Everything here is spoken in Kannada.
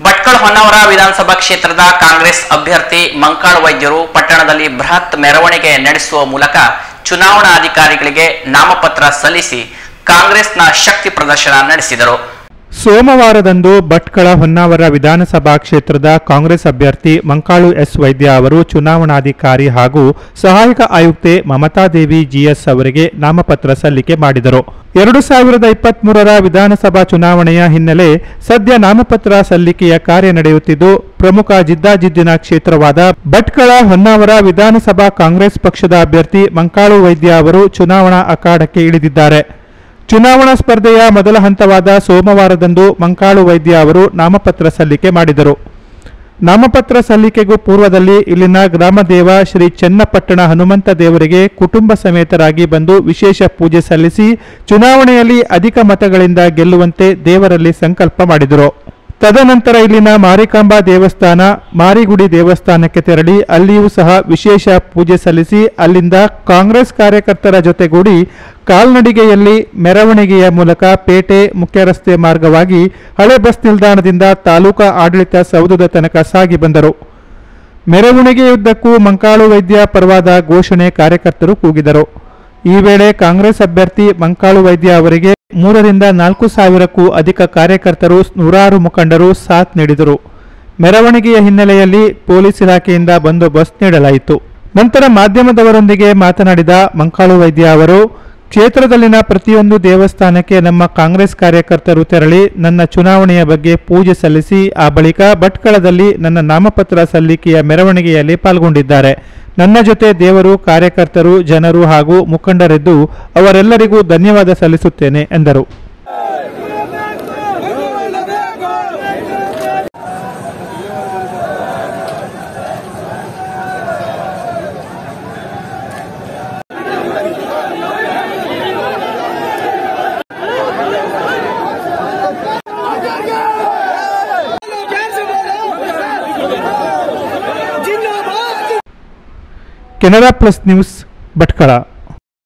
ಭಟ್ಕಳ ಹೊನ್ನಾವರ ವಿಧಾನಸಭಾ ಕ್ಷೇತ್ರದ ಕಾಂಗ್ರೆಸ್ ಅಭ್ಯರ್ಥಿ ಮಂಕಾಳ ವೈದ್ಯರು ಪಟ್ಟಣದಲ್ಲಿ ಬೃಹತ್ ಮೆರವಣಿಗೆ ನಡೆಸುವ ಮೂಲಕ ಚುನಾವಣಾಧಿಕಾರಿಗಳಿಗೆ ನಾಮಪತ್ರ ಸಲ್ಲಿಸಿ ಕಾಂಗ್ರೆಸ್ನ ಶಕ್ತಿ ಪ್ರದರ್ಶನ ನಡೆಸಿದರು. ಸೋಮವಾರದಂದು ಭಟ್ಕಳ ಹೊನ್ನಾವರ ವಿಧಾನಸಭಾ ಕ್ಷೇತ್ರದ ಕಾಂಗ್ರೆಸ್ ಅಭ್ಯರ್ಥಿ ಮಂಕಾಳು ಎಸ್ ವೈದ್ಯ ಅವರು ಚುನಾವಣಾಧಿಕಾರಿ ಹಾಗೂ ಸಹಾಯಕ ಆಯುಕ್ತೆ ಮಮತಾದೇವಿ ಜಿಎಸ್ ಅವರಿಗೆ ನಾಮಪತ್ರ ಸಲ್ಲಿಕೆ ಮಾಡಿದರು. 2023ರ ವಿಧಾನಸಭಾ ಚುನಾವಣೆಯ ಹಿನ್ನೆಲೆ ಸದ್ಯ ನಾಮಪತ್ರ ಸಲ್ಲಿಕೆಯ ಕಾರ್ಯ ನಡೆಯುತ್ತಿದ್ದು, ಪ್ರಮುಖ ಜಿದ್ದಾಜಿದ್ದಿನ ಕ್ಷೇತ್ರವಾದ ಭಟ್ಕಳ ಹೊನ್ನಾವರ ವಿಧಾನಸಭಾ ಕಾಂಗ್ರೆಸ್ ಪಕ್ಷದ ಅಭ್ಯರ್ಥಿ ಮಂಕಾಳು ವೈದ್ಯ ಅವರು ಚುನಾವಣಾ ಅಖಾಡಕ್ಕೆ ಇಳಿದಿದ್ದಾರೆ. ಚುನಾವಣಾ ಸ್ಪರ್ಧೆಯ ಮೊದಲ ಹಂತವಾದ ಸೋಮವಾರದಂದು ಮಂಕಾಳು ವೈದ್ಯ ಅವರು ನಾಮಪತ್ರ ಸಲ್ಲಿಕೆ ಮಾಡಿದರು. ನಾಮಪತ್ರ ಸಲ್ಲಿಕೆಗೂ ಪೂರ್ವದಲ್ಲಿ ಇಲ್ಲಿನ ಗ್ರಾಮದೇವ ಶ್ರೀ ಚನ್ನಪಟ್ಟಣ ಹನುಮಂತ ದೇವರಿಗೆ ಕುಟುಂಬ ಸಮೇತರಾಗಿ ಬಂದು ವಿಶೇಷ ಪೂಜೆ ಸಲ್ಲಿಸಿ ಚುನಾವಣೆಯಲ್ಲಿ ಅಧಿಕ ಮತಗಳಿಂದ ಗೆಲ್ಲುವಂತೆ ದೇವರಲ್ಲಿ ಸಂಕಲ್ಪ ಮಾಡಿದರು. ತದನಂತರ ಇಲ್ಲಿನ ಮಾರಿಕಾಂಬಾ ದೇವಸ್ಥಾನ, ಮಾರಿಗುಡಿ ದೇವಸ್ಥಾನಕ್ಕೆ ತೆರಳಿ ಅಲ್ಲಿಯೂ ಸಹ ವಿಶೇಷ ಪೂಜೆ ಸಲ್ಲಿಸಿ ಅಲ್ಲಿಂದ ಕಾಂಗ್ರೆಸ್ ಕಾರ್ಯಕರ್ತರ ಜೊತೆಗೂಡಿ ಕಾಲ್ನಡಿಗೆಯಲ್ಲಿ ಮೆರವಣಿಗೆಯ ಮೂಲಕ ಪೇಟೆ ಮುಖ್ಯ ರಸ್ತೆ ಮಾರ್ಗವಾಗಿ ಹಳೆ ಬಸ್ ನಿಲ್ದಾಣದಿಂದ ತಾಲೂಕಾ ಆಡಳಿತ ಸೌಧದ ತನಕ ಸಾಗಿ ಬಂದರು. ಮೆರವಣಿಗೆಯುದ್ದಕ್ಕೂ ಮಂಕಾಳು ವೈದ್ಯ ಪರವಾದ ಘೋಷಣೆ ಕಾರ್ಯಕರ್ತರು ಕೂಗಿದರು. ಈ ವೇಳೆ ಕಾಂಗ್ರೆಸ್ ಅಭ್ಯರ್ಥಿ ಮಂಕಾಳು ವೈದ್ಯ ಅವರಿಗೆ 3 ರಿಂದ 4 ಸಾವಿರಕ್ಕೂ ಅಧಿಕ ಕಾರ್ಯಕರ್ತರು, ನೂರಾರು ಮುಖಂಡರು ಸಾಥ್ ನೀಡಿದರು. ಮೆರವಣಿಗೆಯ ಹಿನ್ನೆಲೆಯಲ್ಲಿ ಪೊಲೀಸ್ ಇಲಾಖೆಯಿಂದ ಬಂದೋಬಸ್ತ್ ನೀಡಲಾಯಿತು. ನಂತರ ಮಾಧ್ಯಮದವರೊಂದಿಗೆ ಮಾತನಾಡಿದ ಮಂಕಾಳು ವೈದ್ಯ ಅವರು, ಕ್ಷೇತ್ರದಲ್ಲಿನ ಪ್ರತಿಯೊಂದು ದೇವಸ್ಥಾನಕ್ಕೆ ನಮ್ಮ ಕಾಂಗ್ರೆಸ್ ಕಾರ್ಯಕರ್ತರು ತೆರಳಿ ನನ್ನ ಚುನಾವಣೆಯ ಬಗ್ಗೆ ಪೂಜೆ ಸಲ್ಲಿಸಿ ಆ ಬಳಿಕ ಭಟ್ಕಳದಲ್ಲಿ ನನ್ನ ನಾಮಪತ್ರ ಸಲ್ಲಿಕೆಯ ಮೆರವಣಿಗೆಯಲ್ಲಿ ಪಾಲ್ಗೊಂಡಿದ್ದಾರೆ. ನನ್ನ ಜೊತೆ ದೇವರು, ಕಾರ್ಯಕರ್ತರು, ಜನರು ಹಾಗೂ ಮುಖಂಡರಿದ್ದು ಅವರೆಲ್ಲರಿಗೂ ಧನ್ಯವಾದ ಸಲ್ಲಿಸುತ್ತೇನೆ ಎಂದರು. Canara plus news Bhatkal.